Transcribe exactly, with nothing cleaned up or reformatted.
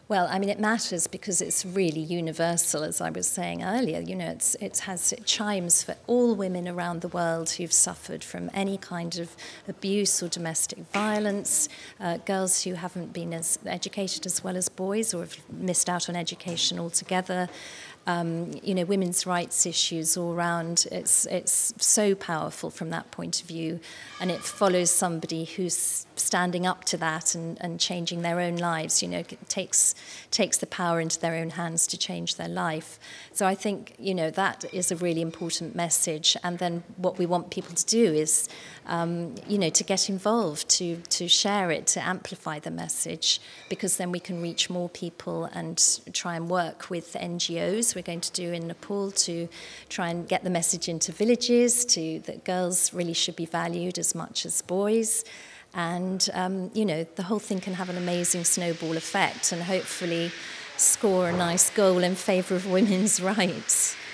Well, I mean, it matters because it's really universal, as I was saying earlier. You know, it's, it has it chimes for all women around the world who've suffered from any kind of abuse or domestic violence, uh, girls who haven't been as educated as well as boys or have missed out on education altogether. Um, you know, women's rights issues all around. It's it's so powerful from that point of view, and it follows somebody who's standing up to that and, and changing their own lives. You know, takes takes the power into their own hands to change their life. So I think, you know, that is a really important message. And then what we want people to do is, um, you know, to get involved, to to share it, to amplify the message, because then we can reach more people and try and work with N G Os. We're going to do in Nepal to try and get the message into villages, to that girls really should be valued as much as boys. And, um, you know, the whole thing can have an amazing snowball effect and hopefully score a nice goal in favour of women's rights.